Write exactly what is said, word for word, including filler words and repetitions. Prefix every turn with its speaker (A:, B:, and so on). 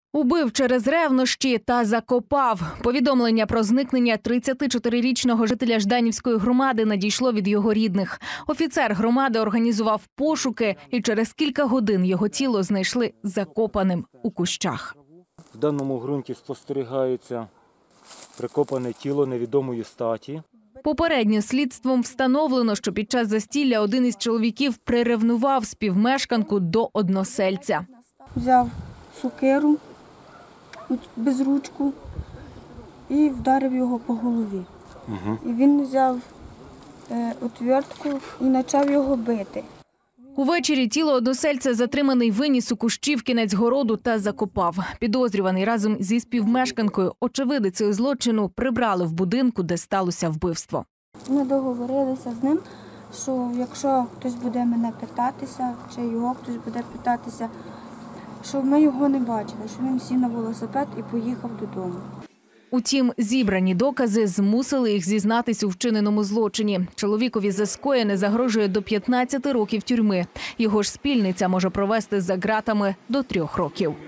A: Убив через ревнощі та закопав. Повідомлення про зникнення тридцятичотирирічного жителя Жданівської громади надійшло від його рідних. Офіцер громади організував пошуки, і через кілька годин його тіло знайшли закопаним у кущах.
B: В даному ґрунті спостерігається прикопане тіло невідомої статі.
A: Попередньо слідством встановлено, що під час застілля один із чоловіків приревнував співмешканку до односельця.
C: Взяв сокиру без ручку і вдарив його по голові.
B: Угу.
C: І він взяв е, отвертку і почав його бити.
A: Увечері тіло односельця затриманий виніс у кущі в кінець городу та закопав. Підозрюваний разом зі співмешканкою, очевидицею злочину, прибрали в будинку, де сталося вбивство.
C: Ми договорилися з ним, що якщо хтось буде мене питатися, чи його хтось буде питатися, щоб ми його не бачили, що він сів на велосипед і поїхав додому.
A: Утім, зібрані докази змусили їх зізнатись у вчиненому злочині. Чоловікові за скоєне загрожує до п'ятнадцяти років тюрми. Його ж спільниця може провести за ґратами до трьох років.